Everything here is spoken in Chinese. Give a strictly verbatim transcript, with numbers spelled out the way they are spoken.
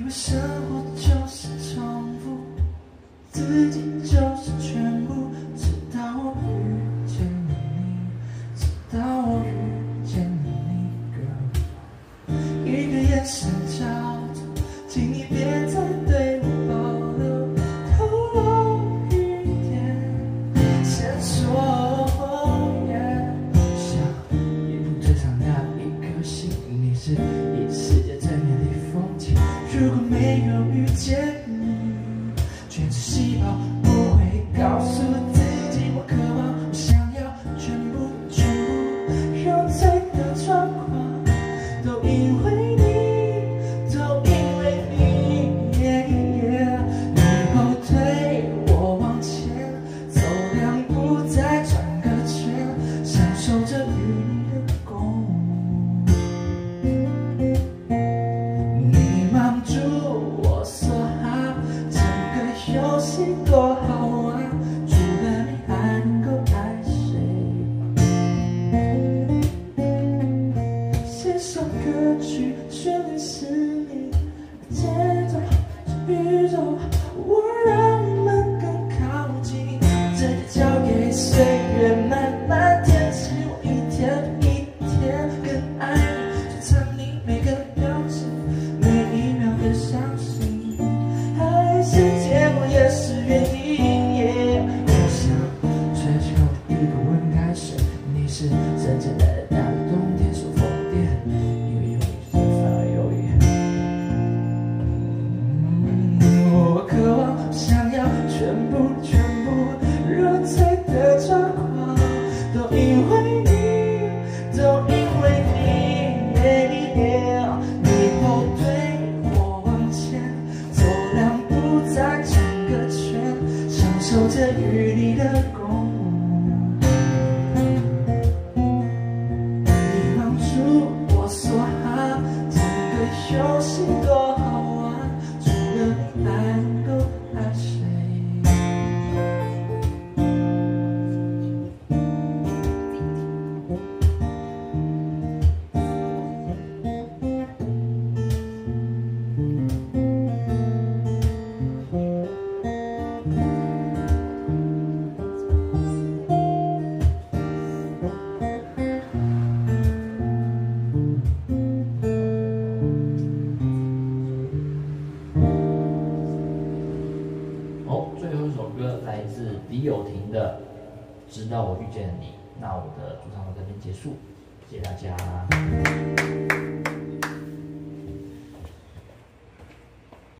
为生活就是重复，自己就是全部。直到我遇见了你，直到我遇见了你 ，girl。一个眼神交错，请你别再对我保留透露一点线索。像云堆上那一颗星，你是一世界最美丽风景。如果没有遇见你，全是细胞不会告诉自己，我渴望，我想要，全部全部揉碎的状况，都因为你，都因为你。Yeah, yeah. 你后退，我往前，走两步再转个圈，享受着与你的共舞。你忙住我说好，整个游戏多好玩，除了你还能够爱谁？写首歌曲，旋律是你，节奏是宇宙，我让我们更靠近，这就交给岁月慢慢填实。我一天一天更爱你，就藏你每个表情，每一秒的相信，还是结果也是原因。Yeah, 我想追求一个吻开始，你是真正的那个冬天说疯癫，因为有你就反而犹豫。嗯，我渴望，想要，全部全部揉碎的状况，都因为你，都因为你。Yeah, yeah. 你后退，我往前，走两步再转个圈，享受着与你的共舞。你忙住我说好，整个游戏多好玩，除了你还能够爱谁？ 哦，最后一首歌来自李友廷的《直到我遇见了你》。那我的主唱到这边结束，谢谢大家。